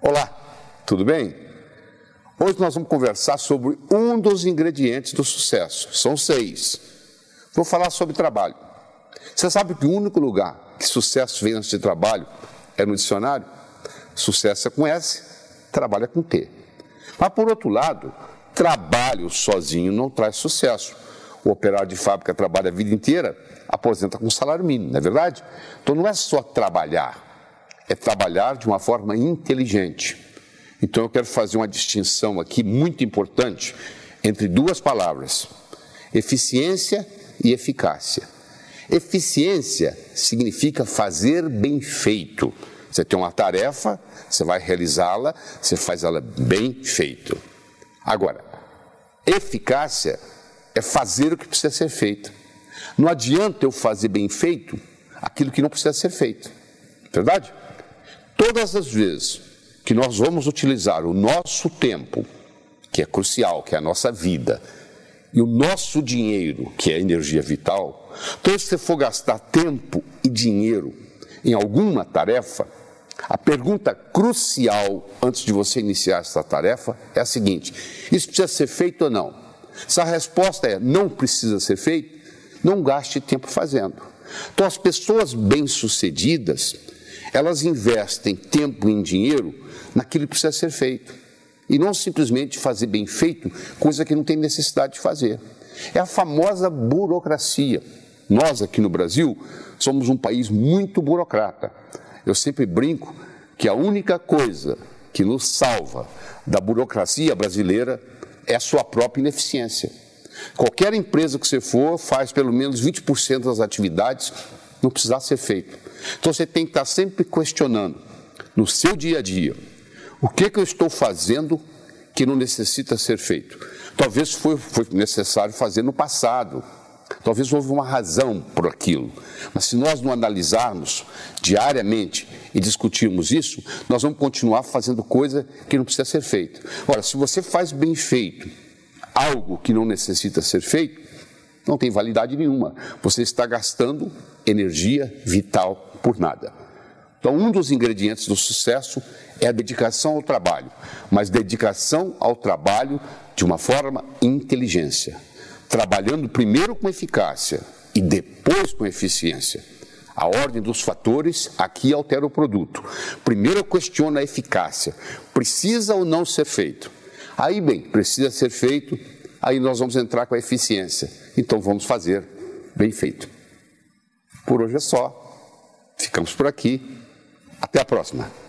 Olá, tudo bem? Hoje nós vamos conversar sobre um dos ingredientes do sucesso. São 6. Vou falar sobre trabalho. Você sabe que o único lugar que sucesso vem antes de trabalho é no dicionário? Sucesso é com S, trabalho é com T. Mas, por outro lado, trabalho sozinho não traz sucesso. O operário de fábrica trabalha a vida inteira, aposenta com salário mínimo, não é verdade? Então não é só trabalhar, é trabalhar de uma forma inteligente. Então eu quero fazer uma distinção aqui muito importante entre duas palavras: eficiência e eficácia. Eficiência significa fazer bem feito. Você tem uma tarefa, você vai realizá-la, você faz ela bem feito. Agora, eficácia é fazer o que precisa ser feito. Não adianta eu fazer bem feito aquilo que não precisa ser feito. Verdade? Todas as vezes que nós vamos utilizar o nosso tempo, que é crucial, que é a nossa vida, e o nosso dinheiro, que é a energia vital, então se você for gastar tempo e dinheiro em alguma tarefa, a pergunta crucial antes de você iniciar essa tarefa é a seguinte: isso precisa ser feito ou não? Se a resposta é não precisa ser feito, não gaste tempo fazendo. Então as pessoas bem-sucedidas, elas investem tempo e dinheiro naquilo que precisa ser feito. E não simplesmente fazer bem feito, coisa que não tem necessidade de fazer. É a famosa burocracia. Nós aqui no Brasil somos um país muito burocrata. Eu sempre brinco que a única coisa que nos salva da burocracia brasileira é a sua própria ineficiência. Qualquer empresa que você for faz pelo menos 20% das atividades não precisar ser feito. Então você tem que estar sempre questionando no seu dia a dia: o que eu estou fazendo que não necessita ser feito? Talvez foi necessário fazer no passado, talvez houve uma razão por aquilo, mas se nós não analisarmos diariamente e discutirmos isso, nós vamos continuar fazendo coisa que não precisa ser feita. Ora, se você faz bem feito algo que não necessita ser feito, não tem validade nenhuma. Você está gastando energia vital por nada. Então, um dos ingredientes do sucesso é a dedicação ao trabalho, mas dedicação ao trabalho de uma forma inteligência, trabalhando primeiro com eficácia e depois com eficiência. A ordem dos fatores aqui altera o produto. Primeiro eu questiono a eficácia. Precisa ou não ser feito? Aí, bem, precisa ser feito, aí nós vamos entrar com a eficiência. Então vamos fazer bem feito. Por hoje é só. Ficamos por aqui. Até a próxima.